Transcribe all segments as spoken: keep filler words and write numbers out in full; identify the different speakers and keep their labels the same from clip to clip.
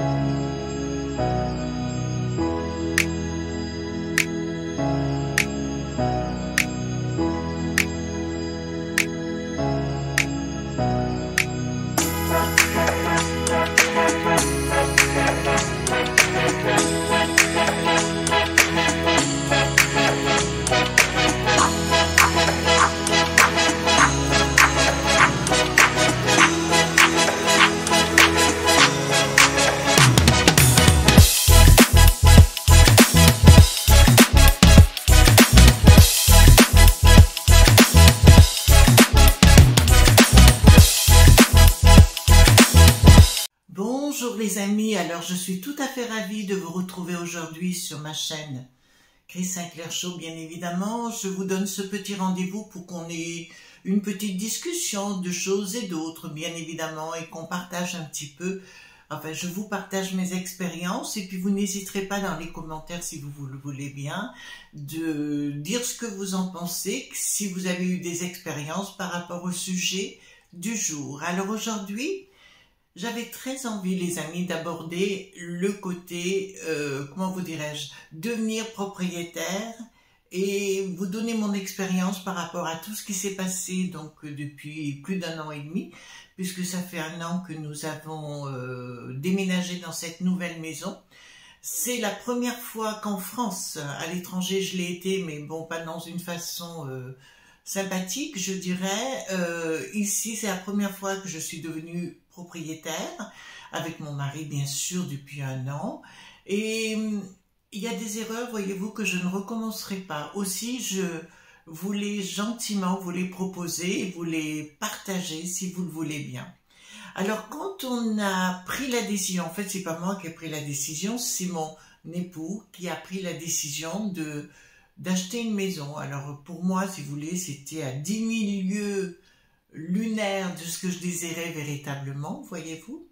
Speaker 1: Bonjour les amis, alors je suis tout à fait ravie de vous retrouver aujourd'hui sur ma chaîne Chris Sinclair Show, bien évidemment. Je vous donne ce petit rendez-vous pour qu'on ait une petite discussion de choses et d'autres, bien évidemment, et qu'on partage un petit peu. Enfin, je vous partage mes expériences et puis vous n'hésiterez pas dans les commentaires, si vous le voulez bien, de dire ce que vous en pensez, si vous avez eu des expériences par rapport au sujet du jour. Alors aujourd'hui, j'avais très envie, les amis, d'aborder le côté, euh, comment vous dirais-je, devenir propriétaire et vous donner mon expérience par rapport à tout ce qui s'est passé donc depuis plus d'un an et demi, puisque ça fait un an que nous avons euh, déménagé dans cette nouvelle maison. C'est la première fois qu'en France, à l'étranger, je l'ai été, mais bon, pas dans une façon euh, sympathique, je dirais. Euh, ici, c'est la première fois que je suis devenue propriétaire, avec mon mari bien sûr depuis un an, et il y a des erreurs, voyez-vous, que je ne recommencerai pas. Aussi, je voulais gentiment vous les proposer et vous les partager si vous le voulez bien. Alors quand on a pris la décision, en fait c'est pas moi qui ai pris la décision, c'est mon époux qui a pris la décision de d'acheter une maison. Alors pour moi, si vous voulez, c'était à dix mille lieues lunaire de ce que je désirais véritablement, voyez-vous.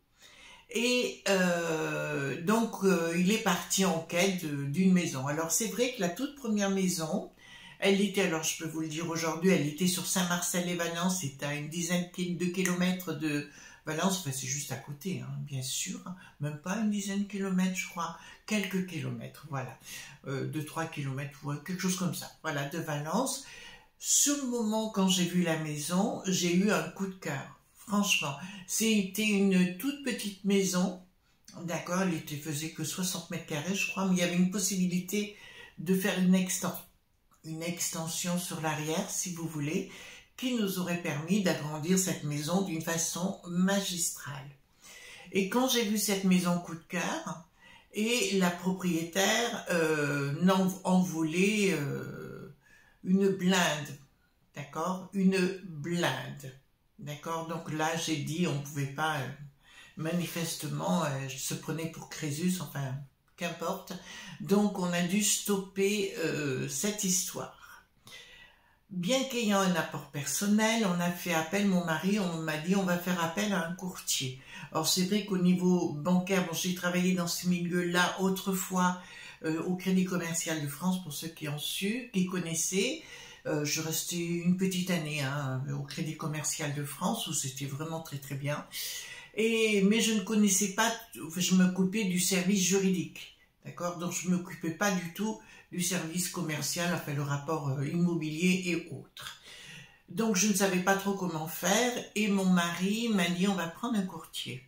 Speaker 1: Et euh, donc, euh, il est parti en quête d'une maison. Alors, c'est vrai que la toute première maison, elle était, alors je peux vous le dire aujourd'hui, elle était sur Saint-Marcel-les-Valence, c'est à une dizaine de kilomètres de Valence, enfin c'est juste à côté, hein, bien sûr, hein, même pas une dizaine de kilomètres, je crois, quelques kilomètres, voilà, euh, deux trois kilomètres, ouais, quelque chose comme ça, voilà, de Valence. Sur le moment, quand j'ai vu la maison, j'ai eu un coup de cœur. Franchement, c'était une toute petite maison, d'accord, elle était, faisait que soixante mètres carrés, je crois, mais il y avait une possibilité de faire une, exten une extension sur l'arrière, si vous voulez, qui nous aurait permis d'agrandir cette maison d'une façon magistrale. Et quand j'ai vu cette maison coup de cœur, et la propriétaire euh, en voulait... Euh, une blinde, d'accord, une blinde, d'accord. Donc là, j'ai dit, on ne pouvait pas, euh, manifestement, euh, je se prenais pour Crésus, enfin, qu'importe. Donc, on a dû stopper euh, cette histoire. Bien qu'ayant un apport personnel, on a fait appel, mon mari, on m'a dit, on va faire appel à un courtier. Alors, c'est vrai qu'au niveau bancaire, bon, j'ai travaillé dans ce milieu-là autrefois, Euh, au Crédit Commercial de France, pour ceux qui ont su, qui connaissaient. Euh, je restais une petite année hein, au Crédit Commercial de France, où c'était vraiment très très bien. Et, mais je ne connaissais pas, je m'occupais du service juridique, d'accord. Donc je ne m'occupais pas du tout du service commercial, enfin le rapport euh, immobilier et autres. Donc je ne savais pas trop comment faire, et mon mari m'a dit on va prendre un courtier.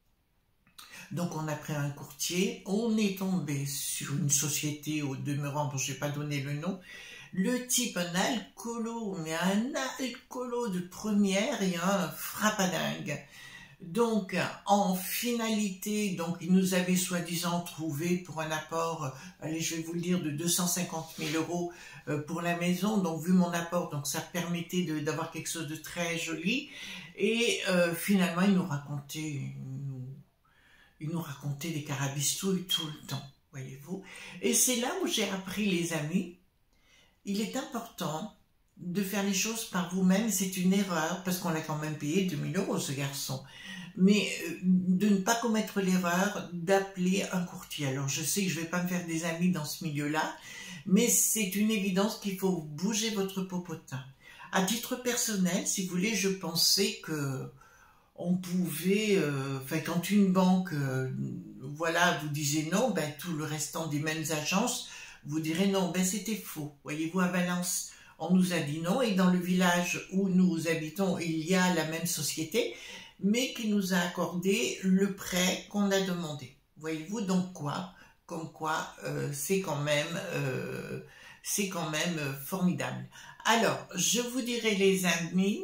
Speaker 1: Donc on a pris un courtier, on est tombé sur une société au demeurant, dont je n'ai pas donné le nom, le type un alcoolo, mais un alcoolo de première et un frappadingue. Donc en finalité, donc il nous avait soi-disant trouvé pour un apport, allez je vais vous le dire, de deux cent cinquante mille euros pour la maison, donc vu mon apport, donc ça permettait d'avoir quelque chose de très joli, et euh, finalement il nous racontait... Il nous racontait des carabistouilles tout le temps, voyez-vous. Et c'est là où j'ai appris, les amis, il est important de faire les choses par vous-même. C'est une erreur, parce qu'on l'a quand même payé deux mille euros, ce garçon. Mais de ne pas commettre l'erreur d'appeler un courtier. Alors, je sais que je ne vais pas me faire des amis dans ce milieu-là, mais c'est une évidence qu'il faut bouger votre popotin. À titre personnel, si vous voulez, je pensais que... on pouvait, euh, enfin quand une banque euh, voilà, vous disiez non, ben, tout le restant des mêmes agences, vous direz non, ben, c'était faux. Voyez-vous, à Valence, on nous a dit non, et dans le village où nous habitons, il y a la même société, mais qui nous a accordé le prêt qu'on a demandé. Voyez-vous, donc quoi? Comme quoi, euh, c'est quand même, euh, c'est quand même euh, formidable. Alors, je vous dirai les amis,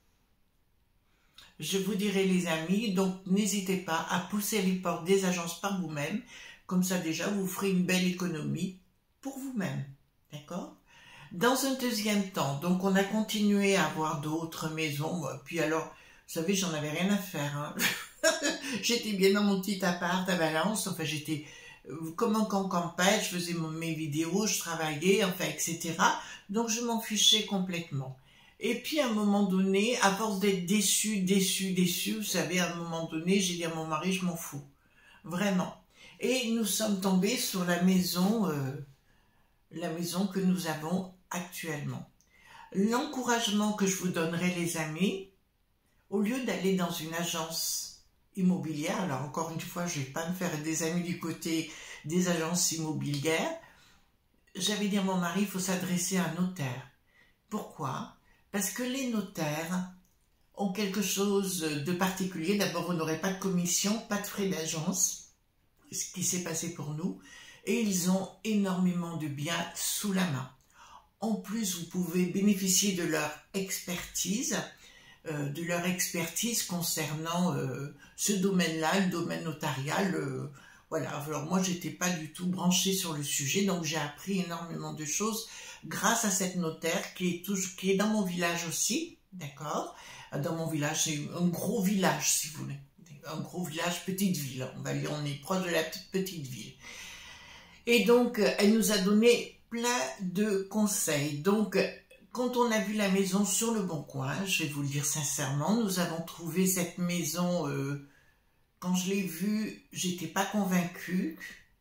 Speaker 1: je vous dirai les amis, donc n'hésitez pas à pousser les portes des agences par vous-même, comme ça déjà vous ferez une belle économie pour vous-même, d'accord? Dans un deuxième temps, donc on a continué à avoir d'autres maisons, puis alors, vous savez, j'en avais rien à faire, hein. J'étais bien dans mon petit appart à Valence, enfin j'étais comme en campagne, je faisais mes vidéos, je travaillais, enfin, et cetera. Donc je m'en fichais complètement. Et puis à un moment donné, à force d'être déçue, déçue, déçue, vous savez, à un moment donné, j'ai dit à mon mari, je m'en fous. Vraiment. Et nous sommes tombés sur la maison, euh, la maison que nous avons actuellement. L'encouragement que je vous donnerai, les amis, au lieu d'aller dans une agence immobilière, alors encore une fois, je ne vais pas me faire des amis du côté des agences immobilières, j'avais dit à mon mari, il faut s'adresser à un notaire. Pourquoi? Parce que les notaires ont quelque chose de particulier. D'abord, vous n'aurez pas de commission, pas de frais d'agence, ce qui s'est passé pour nous, et ils ont énormément de biens sous la main. En plus, vous pouvez bénéficier de leur expertise, euh, de leur expertise concernant euh, ce domaine-là, le domaine notarial. Euh, voilà, alors moi, j'étais pas du tout branchée sur le sujet, donc j'ai appris énormément de choses grâce à cette notaire qui est, toujours, qui est dans mon village aussi, d'accord? Dans mon village, c'est un gros village, si vous voulez. Un gros village, petite ville. On va dire, on est proche de la petite, petite ville. Et donc, elle nous a donné plein de conseils. Donc, quand on a vu la maison sur le Bon Coin, je vais vous le dire sincèrement, nous avons trouvé cette maison, euh, quand je l'ai vue, j'étais pas convaincue.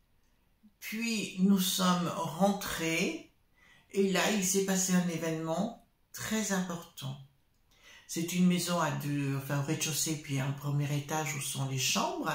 Speaker 1: Puis, nous sommes rentrés, et là, il s'est passé un événement très important. C'est une maison à deux, enfin, au rez-de-chaussée, puis un premier étage où sont les chambres.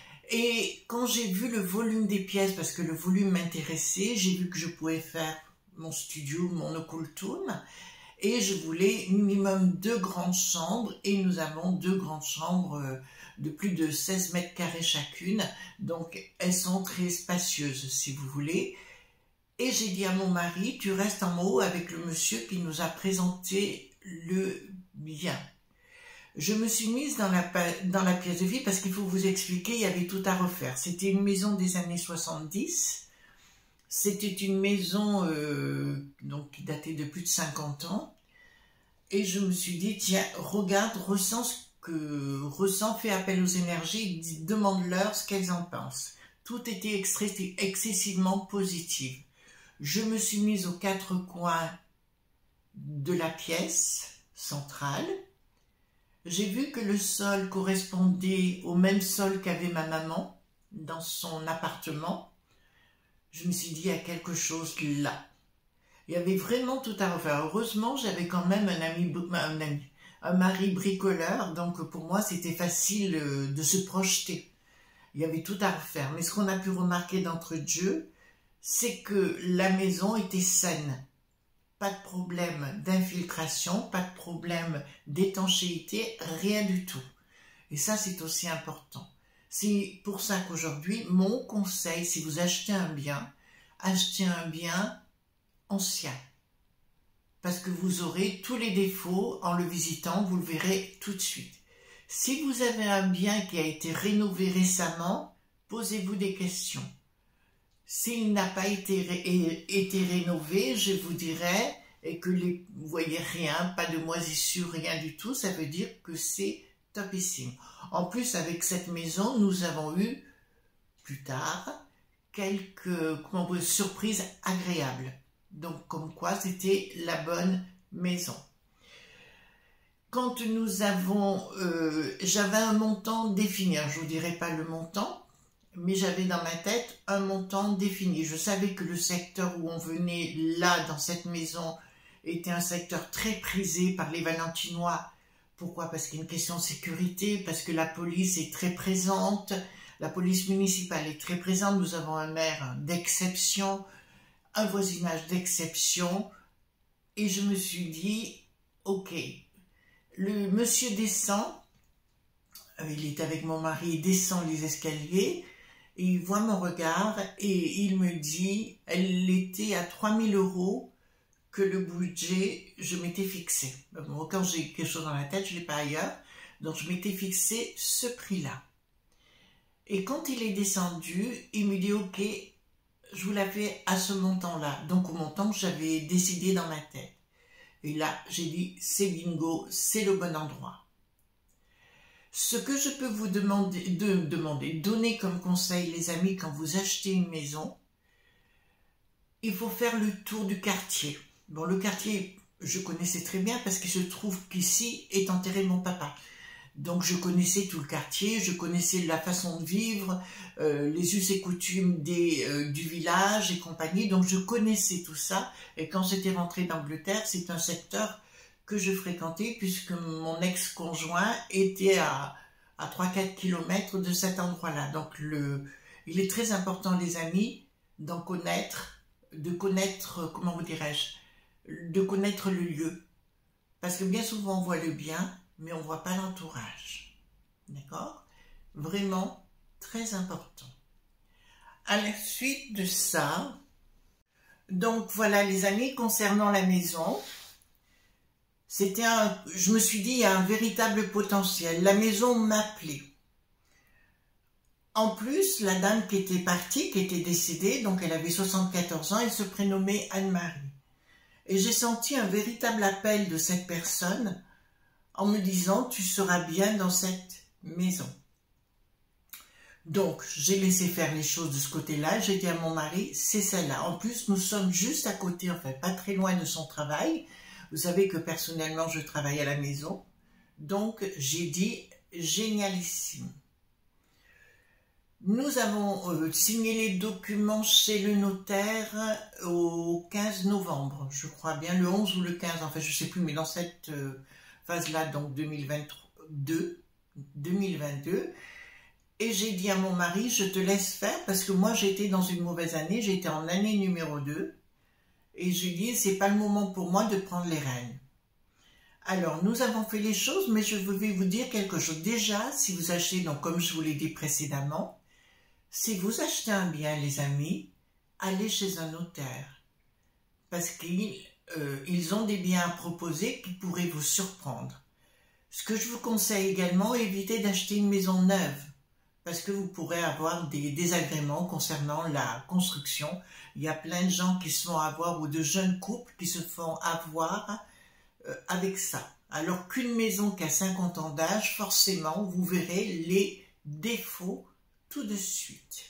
Speaker 1: Et quand j'ai vu le volume des pièces, parce que le volume m'intéressait, j'ai vu que je pouvais faire mon studio, mon occultum, et je voulais minimum deux grandes chambres, et nous avons deux grandes chambres de plus de seize mètres carrés chacune, donc elles sont très spacieuses, si vous voulez. Et j'ai dit à mon mari, tu restes en haut avec le monsieur qui nous a présenté le bien. Je me suis mise dans la, dans la pièce de vie parce qu'il faut vous expliquer, il y avait tout à refaire. C'était une maison des années soixante-dix. C'était une maison euh, donc, qui datait de plus de cinquante ans. Et je me suis dit, tiens, regarde, ressens ce que ressens, fais appel aux énergies, demande-leur ce qu'elles en pensent. Tout était excessivement positif. Je me suis mise aux quatre coins de la pièce centrale. J'ai vu que le sol correspondait au même sol qu'avait ma maman dans son appartement. Je me suis dit, il y a quelque chose là. Il y avait vraiment tout à refaire. Heureusement, j'avais quand même un ami, un ami, un mari bricoleur, donc pour moi, c'était facile de se projeter. Il y avait tout à refaire. Mais ce qu'on a pu remarquer d'entre Dieu, c'est que la maison était saine. Pas de problème d'infiltration, pas de problème d'étanchéité, rien du tout. Et ça, c'est aussi important. C'est pour ça qu'aujourd'hui, mon conseil, si vous achetez un bien, achetez un bien ancien. Parce que vous aurez tous les défauts en le visitant, vous le verrez tout de suite. Si vous avez un bien qui a été rénové récemment, posez-vous des questions. S'il n'a pas été, ré, été rénové, je vous dirais, et que les, vous voyez rien, pas de moisissure, rien du tout, ça veut dire que c'est topissime. En plus, avec cette maison, nous avons eu, plus tard, quelques comment dire, surprises agréables. Donc, comme quoi, c'était la bonne maison. Quand nous avons, euh, j'avais un montant défini, je ne vous dirai pas le montant, mais j'avais dans ma tête un montant défini. Je savais que le secteur où on venait, là, dans cette maison, était un secteur très prisé par les Valentinois. Pourquoi? Parce qu'il y a une question de sécurité, parce que la police est très présente, La police municipale est très présente. Nous avons un maire d'exception, un voisinage d'exception. Et je me suis dit, ok, le monsieur descend, il est avec mon mari, il descend les escaliers, et il voit mon regard et il me dit, elle était à trois mille euros que le budget, je m'étais fixé. Bon, quand j'ai quelque chose dans la tête, je ne l'ai pas ailleurs, donc je m'étais fixé ce prix-là. Et quand il est descendu, il me dit, ok, je vous la fais à ce montant-là, donc au montant que j'avais décidé dans ma tête. Et là, j'ai dit, c'est bingo, c'est le bon endroit. Ce que je peux vous demander, de, demander, donner comme conseil, les amis, quand vous achetez une maison, il faut faire le tour du quartier. Bon, le quartier, je connaissais très bien parce qu'il se trouve qu'ici est enterré mon papa. Donc, je connaissais tout le quartier, je connaissais la façon de vivre, euh, les us et coutumes des, euh, du village et compagnie. Donc, je connaissais tout ça. Et quand j'étais rentrée d'Angleterre, c'est un secteur que je fréquentais puisque mon ex-conjoint était à, à trois à quatre kilomètres de cet endroit-là. Donc, le, il est très important, les amis, d'en connaître, de connaître, comment vous dirais-je, de connaître le lieu. Parce que bien souvent, on voit le bien, mais on ne voit pas l'entourage. D'accord? Vraiment très important. À la suite de ça, donc voilà les amis, concernant la maison, c'était un, je me suis dit, il y a un véritable potentiel. La maison m'appelait. En plus, la dame qui était partie, qui était décédée, donc elle avait soixante-quatorze ans, elle se prénommait Anne-Marie. Et j'ai senti un véritable appel de cette personne en me disant, tu seras bien dans cette maison. Donc, j'ai laissé faire les choses de ce côté-là. J'ai dit à mon mari, c'est celle-là. En plus, nous sommes juste à côté, en fait, pas très loin de son travail. Vous savez que personnellement, je travaille à la maison. Donc, j'ai dit, génialissime. Nous avons euh, signé les documents chez le notaire au quinze novembre, je crois bien, le onze ou le quinze, en fait, je ne sais plus, mais dans cette euh, phase-là, donc deux mille vingt-deux, deux mille vingt-deux. Et j'ai dit à mon mari, je te laisse faire, parce que moi, j'étais dans une mauvaise année, j'étais en année numéro deux, et je lui ai dit, c'est pas le moment pour moi de prendre les rênes. Alors, nous avons fait les choses, mais je vais vous dire quelque chose. Déjà, si vous achetez, donc comme je vous l'ai dit précédemment, si vous achetez un bien, les amis, allez chez un notaire. Parce qu'ils euh, ils ont des biens à proposer qui pourraient vous surprendre. Ce que je vous conseille également, évitez d'acheter une maison neuve. Parce que vous pourrez avoir des désagréments concernant la construction. Il y a plein de gens qui se font avoir, ou de jeunes couples qui se font avoir euh, avec ça. Alors qu'une maison qui a cinquante ans d'âge, forcément, vous verrez les défauts tout de suite.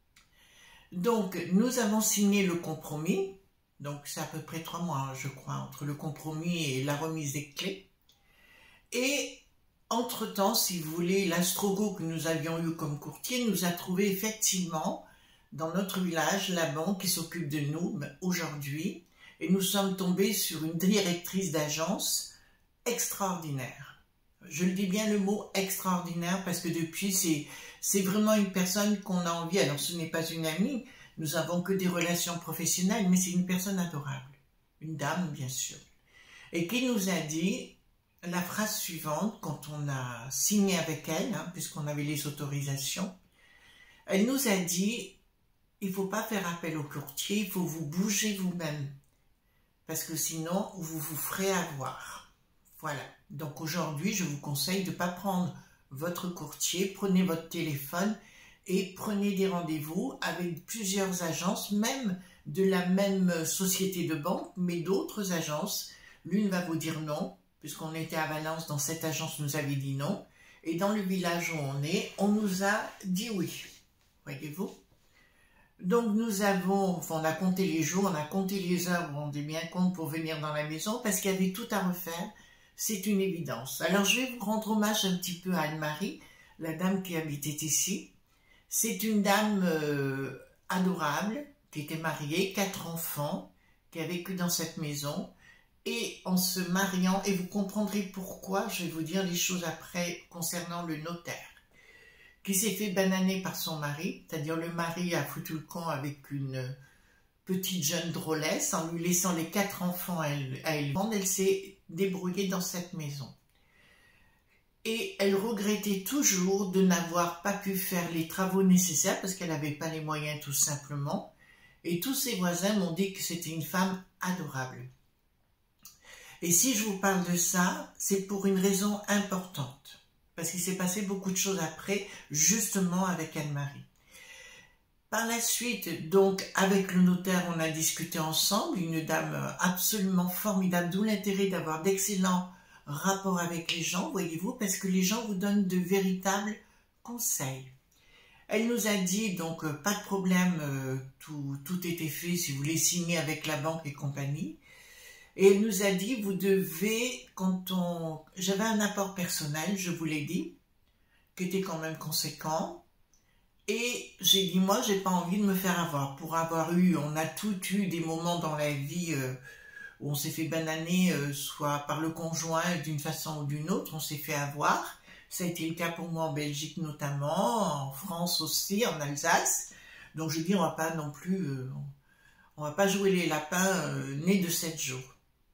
Speaker 1: Donc, nous avons signé le compromis. Donc, c'est à peu près trois mois, je crois, entre le compromis et la remise des clés. Et, entre-temps, si vous voulez, l'astrogo que nous avions eu comme courtier nous a trouvé effectivement, dans notre village, la banque qui s'occupe de nous aujourd'hui. Et nous sommes tombés sur une directrice d'agence extraordinaire. Je le dis bien le mot extraordinaire parce que depuis, c'est c'est vraiment une personne qu'on a envie. Alors, ce n'est pas une amie, nous n'avons que des relations professionnelles, mais c'est une personne adorable. Une dame, bien sûr. Et qui nous a dit la phrase suivante, quand on a signé avec elle, hein, puisqu'on avait les autorisations, elle nous a dit, il ne faut pas faire appel au courtier, il faut vous bouger vous-même. Parce que sinon, vous vous ferez avoir. Voilà. Donc aujourd'hui, je vous conseille de ne pas prendre votre courtier, prenez votre téléphone et prenez des rendez-vous avec plusieurs agences, même de la même société de banque, mais d'autres agences. L'une va vous dire non, puisqu'on était à Valence, dans cette agence nous avait dit non, et dans le village où on est, on nous a dit oui. Voyez-vous? Donc nous avons, enfin on a compté les jours, on a compté les heures, vous vous rendez bien compte pour venir dans la maison, parce qu'il y avait tout à refaire. C'est une évidence. Alors, je vais vous rendre hommage un petit peu à Anne-Marie, la dame qui habitait ici. C'est une dame euh, adorable, qui était mariée, quatre enfants, qui a vécu dans cette maison. Et en se mariant, et vous comprendrez pourquoi, je vais vous dire les choses après concernant le notaire, qui s'est fait bananer par son mari, c'est-à-dire le mari a foutu le camp avec une petite jeune drôlesse, en lui laissant les quatre enfants à élever. Elle s'est débrouillée dans cette maison. Et elle regrettait toujours de n'avoir pas pu faire les travaux nécessaires parce qu'elle n'avait pas les moyens tout simplement. Et tous ses voisins m'ont dit que c'était une femme adorable. Et si je vous parle de ça, c'est pour une raison importante. Parce qu'il s'est passé beaucoup de choses après, justement avec Anne-Marie. Par la suite, donc, avec le notaire, on a discuté ensemble, une dame absolument formidable, d'où l'intérêt d'avoir d'excellents rapports avec les gens, voyez-vous, parce que les gens vous donnent de véritables conseils. Elle nous a dit, donc, euh, pas de problème, euh, tout, tout était fait, si vous voulez signer avec la banque et compagnie. Et elle nous a dit, vous devez, quand on... J'avais un apport personnel, je vous l'ai dit, qui était quand même conséquent. Et j'ai dit, moi, j'ai pas envie de me faire avoir. Pour avoir eu, on a tous eu des moments dans la vie euh, où on s'est fait bananer, euh, soit par le conjoint, d'une façon ou d'une autre, on s'est fait avoir. Ça a été le cas pour moi en Belgique notamment, en France aussi, en Alsace. Donc je dis, on va pas non plus, euh, on va pas jouer les lapins euh, nés de sept jours.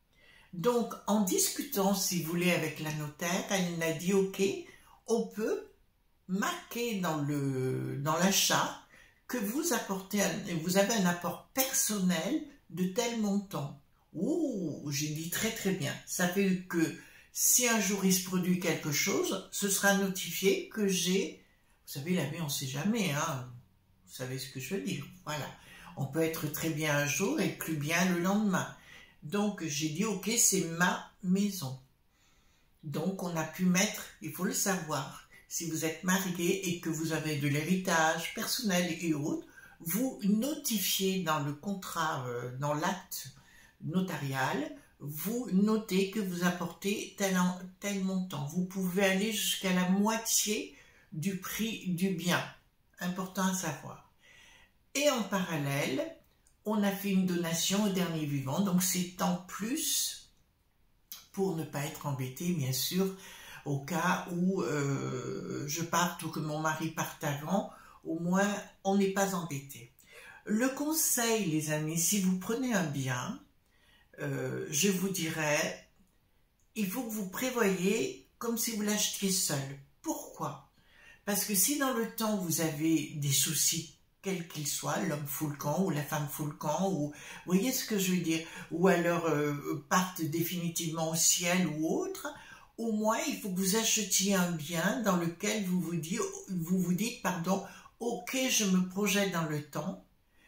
Speaker 1: Donc en discutant, si vous voulez, avec la notaire, elle m'a dit, ok, on peut marquer dans le dans l'achat que vous apportez, un, vous avez un apport personnel de tel montant. Ouh, j'ai dit très très bien. Ça fait que si un jour il se produit quelque chose, ce sera notifié que j'ai... Vous savez, la vie, on ne sait jamais, hein. Vous savez ce que je veux dire. Voilà. On peut être très bien un jour et plus bien le lendemain. Donc, j'ai dit, ok, c'est ma maison. Donc, on a pu mettre, il faut le savoir, si vous êtes marié et que vous avez de l'héritage personnel et autres, vous notifiez dans le contrat, euh, dans l'acte notarial, vous notez que vous apportez tel, tel montant. Vous pouvez aller jusqu'à la moitié du prix du bien. Important à savoir. Et en parallèle, on a fait une donation au dernier vivant. Donc c'est en plus pour ne pas être embêté, bien sûr, au cas où euh, je parte ou que mon mari parte avant, au moins on n'est pas embêté. Le conseil, les amis, si vous prenez un bien, Euh, je vous dirais, il faut que vous prévoyez comme si vous l'achetiez seul. Pourquoi? Parce que si dans le temps vous avez des soucis, quels qu'ils soient, l'homme fout le camp ou la femme fout le camp, ou vous voyez ce que je veux dire, ou alors euh, partent définitivement au ciel ou autre, au moins il faut que vous achetiez un bien dans lequel vous vous dites, vous vous dites pardon, ok, je me projette dans le temps,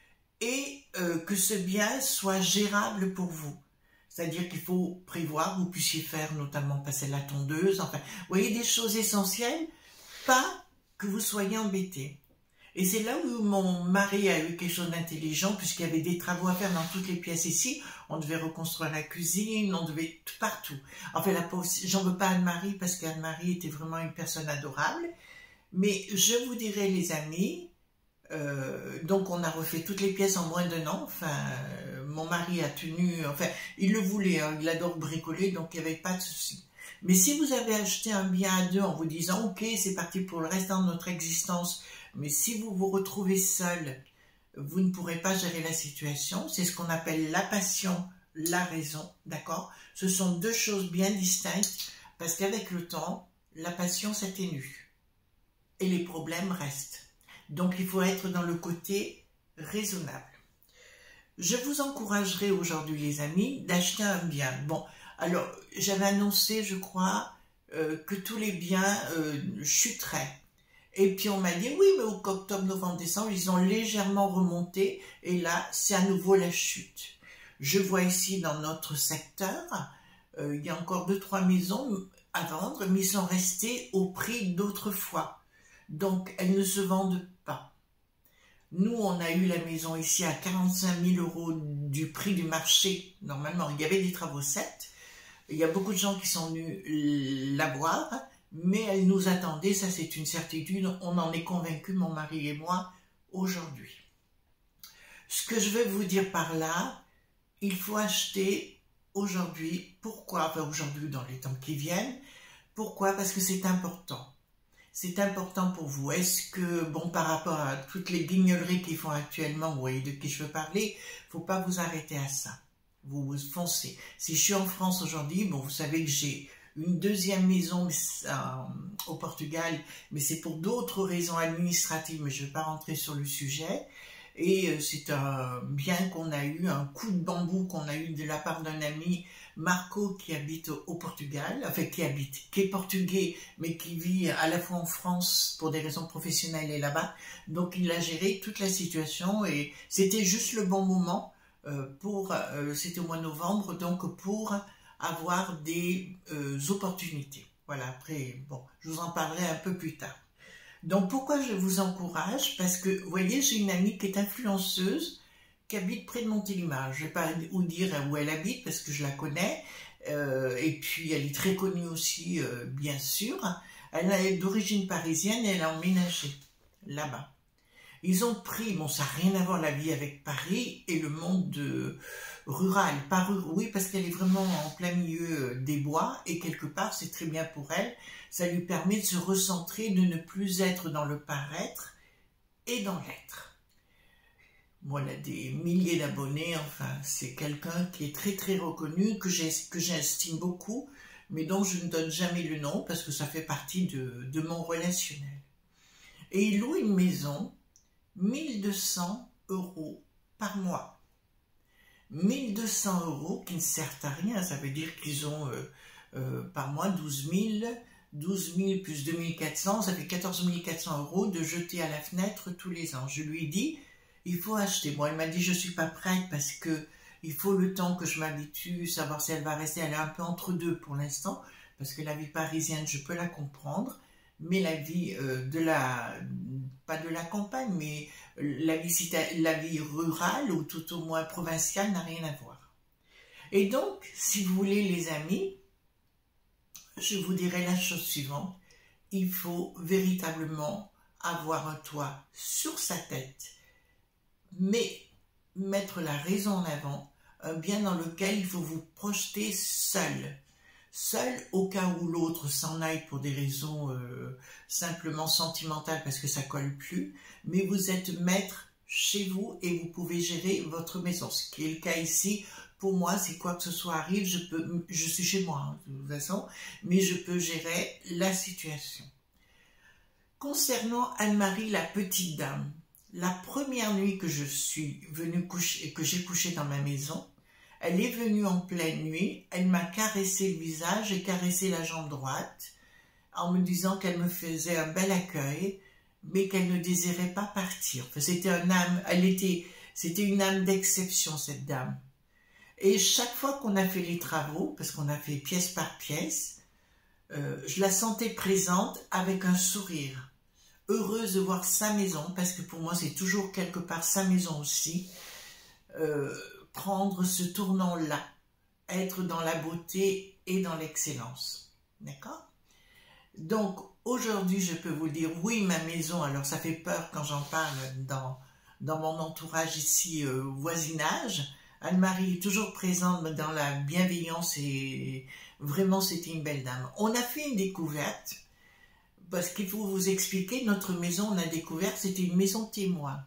Speaker 1: et euh, que ce bien soit gérable pour vous. C'est-à-dire qu'il faut prévoir, vous puissiez faire notamment passer la tondeuse, enfin, vous voyez, des choses essentielles, pas que vous soyez embêtés. Et c'est là où mon mari a eu quelque chose d'intelligent, puisqu'il y avait des travaux à faire dans toutes les pièces ici. On devait reconstruire la cuisine, on devait tout partout. Enfin, j'en veux pas Anne-Marie, parce qu'Anne-Marie était vraiment une personne adorable. Mais je vous dirais, les amis, Euh, donc on a refait toutes les pièces en moins d'un an. Enfin, euh, mon mari a tenu, enfin, il le voulait, hein, il adore bricoler, donc il n'y avait pas de souci. Mais si vous avez acheté un bien à deux en vous disant, ok, c'est parti pour le restant de notre existence, mais si vous vous retrouvez seul, vous ne pourrez pas gérer la situation. C'est ce qu'on appelle la passion, la raison, d'accord? Ce sont deux choses bien distinctes, parce qu'avec le temps, la passion s'atténue et les problèmes restent. Donc, il faut être dans le côté raisonnable. Je vous encouragerai aujourd'hui, les amis, d'acheter un bien. Bon, alors, j'avais annoncé, je crois, euh, que tous les biens euh, chuteraient. Et puis, on m'a dit, oui, mais au octobre, novembre, décembre, ils ont légèrement remonté. Et là, c'est à nouveau la chute. Je vois ici, dans notre secteur, euh, il y a encore deux, trois maisons à vendre, mais ils sont restés au prix d'autrefois. Donc, elles ne se vendent pas. Nous, on a eu la maison ici à quarante-cinq mille euros du prix du marché. Normalement, il y avait des travaux sept. Il y a beaucoup de gens qui sont venus la voir, mais elle nous attendait, ça c'est une certitude. On en est convaincus, mon mari et moi, aujourd'hui. Ce que je veux vous dire par là, il faut acheter aujourd'hui. Pourquoi? Enfin, aujourd'hui, dans les temps qui viennent. Pourquoi? Parce que c'est important. c'est important pour vous? Est-ce que, bon, par rapport à toutes les guignoleries qu'ils font actuellement, vous voyez de qui je veux parler, faut pas vous arrêter à ça. Vous, vous foncez. Si je suis en France aujourd'hui, bon, vous savez que j'ai une deuxième maison euh, au Portugal, mais c'est pour d'autres raisons administratives, mais je ne vais pas rentrer sur le sujet. Et euh, c'est un bien qu'on a eu, un coup de bambou qu'on a eu de la part d'un ami, Marco, qui habite au, au Portugal, enfin qui habite, qui est portugais, mais qui vit à la fois en France pour des raisons professionnelles et là-bas. Donc il a géré toute la situation et c'était juste le bon moment euh, pour, euh, c'était au mois de novembre, donc pour avoir des euh, opportunités. Voilà, après, bon, je vous en parlerai un peu plus tard. Donc, pourquoi je vous encourage? Parce que, vous voyez, j'ai une amie qui est influenceuse, qui habite près de Montélimar. Je ne vais pas vous dire où elle habite, parce que je la connais. Euh, et puis, elle est très connue aussi, euh, bien sûr. Elle est d'origine parisienne et elle a emménagé là-bas. Ils ont pris, bon, ça n'a rien à voir la vie avec Paris et le monde de, rural, pas rural, oui, parce qu'elle est vraiment en plein milieu des bois et quelque part, c'est très bien pour elle. Ça lui permet de se recentrer, de ne plus être dans le paraître et dans l'être. Bon, elle a des milliers d'abonnés, enfin, c'est quelqu'un qui est très très reconnu, que j'estime beaucoup, mais dont je ne donne jamais le nom parce que ça fait partie de, de mon relationnel. Et il loue une maison, mille deux cents euros par mois. mille deux cents euros qui ne servent à rien, ça veut dire qu'ils ont euh, euh, par mois douze mille, douze mille plus deux mille quatre cents, ça fait quatorze mille quatre cents euros de jeter à la fenêtre tous les ans. Je lui ai dit, il faut acheter. Bon, elle m'a dit, je ne suis pas prête parce que il faut le temps que je m'habitue, savoir si elle va rester. Elle est un peu entre deux pour l'instant, parce que la vie parisienne, je peux la comprendre, mais la vie euh, de la, pas de la campagne, mais la vie, la vie rurale ou tout au moins provinciale n'a rien à voir. Et donc, si vous voulez les amis, je vous dirai la chose suivante, il faut véritablement avoir un toit sur sa tête, mais mettre la raison en avant, un bien dans lequel il faut vous projeter seul. Seul au cas où l'autre s'en aille pour des raisons euh, simplement sentimentales parce que ça colle plus, mais vous êtes maître chez vous et vous pouvez gérer votre maison. Ce qui est le cas ici, pour moi, si quoi que ce soit arrive, je peux, je suis chez moi hein, de toute façon, mais je peux gérer la situation. Concernant Anne-Marie, la petite dame, la première nuit que je suis venue coucher, que j'ai couché dans ma maison, elle est venue en pleine nuit, elle m'a caressé le visage et caressé la jambe droite en me disant qu'elle me faisait un bel accueil, mais qu'elle ne désirait pas partir. Enfin, c'était un âme, elle était, c'était une âme d'exception, cette dame. Et chaque fois qu'on a fait les travaux, parce qu'on a fait pièce par pièce, euh, je la sentais présente avec un sourire, heureuse de voir sa maison, parce que pour moi c'est toujours quelque part sa maison aussi, euh, prendre ce tournant-là, être dans la beauté et dans l'excellence. D'accord? Donc, aujourd'hui, je peux vous dire, oui, ma maison, alors ça fait peur quand j'en parle dans, dans mon entourage ici, euh, voisinage. Anne-Marie est toujours présente dans la bienveillance et vraiment, c'était une belle dame. On a fait une découverte, parce qu'il faut vous expliquer, notre maison, on a découvert, c'était une maison témoin.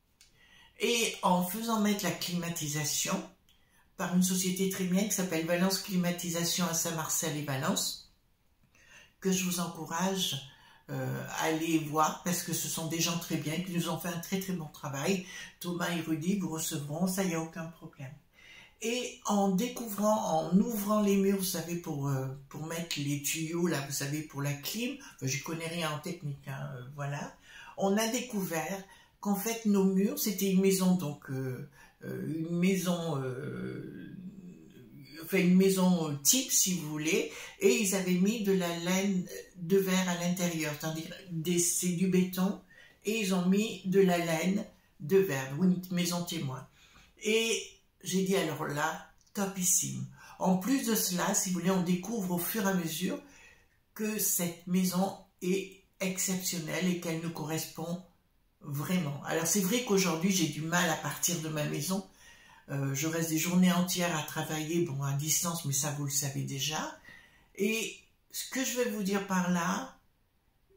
Speaker 1: Et en faisant mettre la climatisation par une société très bien qui s'appelle Valence Climatisation à Saint-Marcel et Valence, que je vous encourage euh, à aller voir parce que ce sont des gens très bien qui nous ont fait un très très bon travail. Thomas et Rudy vous recevront, ça, il n'y a aucun problème. Et en découvrant, en ouvrant les murs, vous savez, pour, euh, pour mettre les tuyaux, là, vous savez, pour la clim, enfin, je connais rien en technique, hein, euh, voilà, on a découvert qu'en fait, nos murs, c'était une maison, donc, euh, euh, une maison, euh, enfin, une maison type, si vous voulez, et ils avaient mis de la laine de verre à l'intérieur, c'est du béton, et ils ont mis de la laine de verre, une maison témoin. Et j'ai dit, alors là, topissime. En plus de cela, si vous voulez, on découvre au fur et à mesure que cette maison est exceptionnelle et qu'elle nous correspond vraiment. Alors c'est vrai qu'aujourd'hui, j'ai du mal à partir de ma maison. Euh, je reste des journées entières à travailler, bon, à distance, mais ça, vous le savez déjà. Et ce que je vais vous dire par là,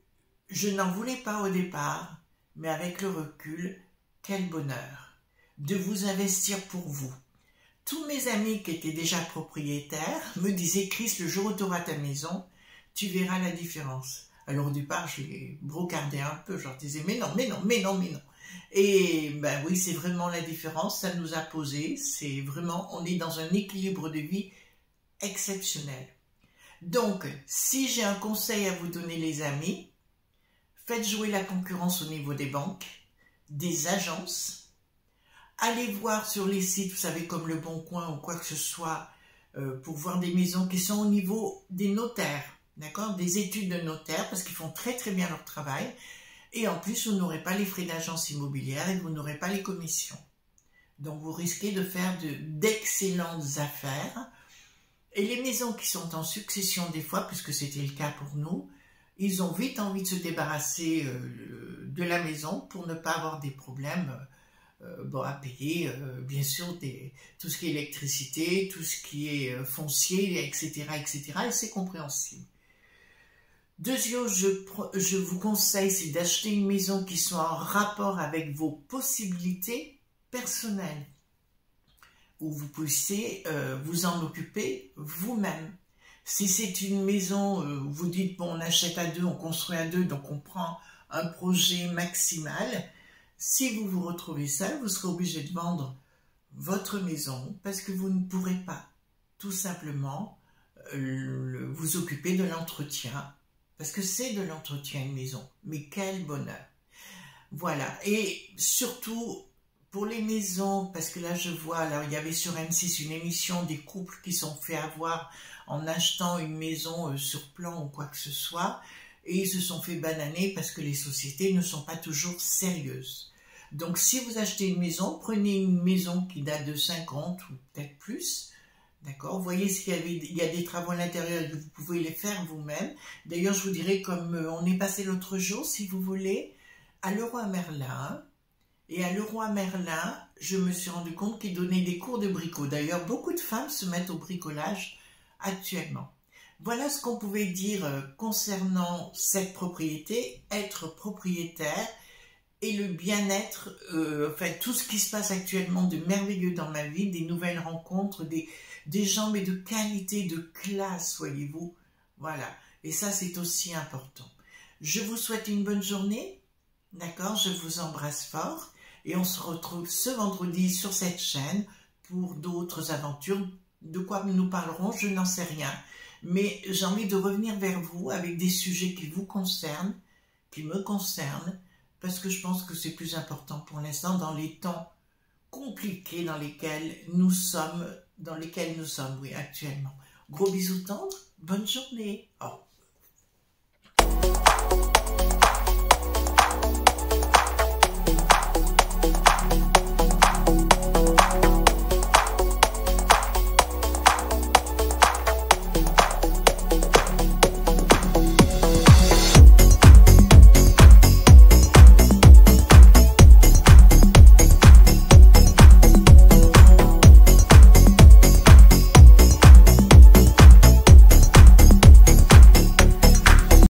Speaker 1: Je n'en voulais pas au départ, mais avec le recul, quel bonheur de vous investir pour vous. Tous mes amis qui étaient déjà propriétaires me disaient « Chris, le jour où tu auras ta maison, tu verras la différence ». Alors au départ, je les brocardais un peu, je leur disais « mais non, mais non, mais non, mais non ». Et ben oui, c'est vraiment la différence, ça nous a posé, c'est vraiment, on est dans un équilibre de vie exceptionnel. Donc, si j'ai un conseil à vous donner les amis, faites jouer la concurrence au niveau des banques, des agences. Allez voir sur les sites, vous savez, comme Le Bon Coin ou quoi que ce soit, euh, pour voir des maisons qui sont au niveau des notaires, d'accord, des études de notaires, parce qu'ils font très très bien leur travail. Et en plus, vous n'aurez pas les frais d'agence immobilière et vous n'aurez pas les commissions. Donc, vous risquez de faire d'excellentes affaires. Et les maisons qui sont en succession des fois, puisque c'était le cas pour nous, ils ont vite envie de se débarrasser euh, de la maison pour ne pas avoir des problèmes euh, bon, à payer, euh, bien sûr, des, tout ce qui est électricité, tout ce qui est euh, foncier, et cetera, et cetera. Et c'est compréhensible. Deuxième, je, je vous conseille, c'est d'acheter une maison qui soit en rapport avec vos possibilités personnelles, où vous puissiez euh, vous en occuper vous-même. Si c'est une maison, euh, vous dites, bon, on achète à deux, on construit à deux, donc on prend un projet maximal, si vous vous retrouvez seul, vous serez obligé de vendre votre maison parce que vous ne pourrez pas tout simplement euh, vous occuper de l'entretien, parce que c'est de l'entretien une maison, mais quel bonheur. Voilà, et surtout pour les maisons, parce que là je vois, alors il y avait sur M six une émission des couples qui sont fait avoir en achetant une maison sur plan ou quoi que ce soit, et ils se sont fait bananer parce que les sociétés ne sont pas toujours sérieuses. Donc si vous achetez une maison, prenez une maison qui date de cinquante ou peut-être plus, d'accord, vous voyez s'il y avait, il y a des travaux à l'intérieur et que vous pouvez les faire vous-même. D'ailleurs je vous dirais, comme on est passé l'autre jour, si vous voulez, à Leroy Merlin. Et à Leroy Merlin, je me suis rendu compte qu'ils donnaient des cours de bricot. D'ailleurs, beaucoup de femmes se mettent au bricolage actuellement. Voilà ce qu'on pouvait dire concernant cette propriété, être propriétaire et le bien-être, euh, enfin tout ce qui se passe actuellement de merveilleux dans ma vie, des nouvelles rencontres, des, des gens mais de qualité, de classe, voyez-vous. Voilà, et ça c'est aussi important. Je vous souhaite une bonne journée, d'accord, je vous embrasse fort. Et on se retrouve ce vendredi sur cette chaîne pour d'autres aventures. De quoi nous parlerons, je n'en sais rien. Mais j'ai envie de revenir vers vous avec des sujets qui vous concernent, qui me concernent, parce que je pense que c'est plus important pour l'instant dans les temps compliqués dans lesquels nous sommes, dans lesquels nous sommes, oui, actuellement. Gros bisous tendres, bonne journée. Au revoir.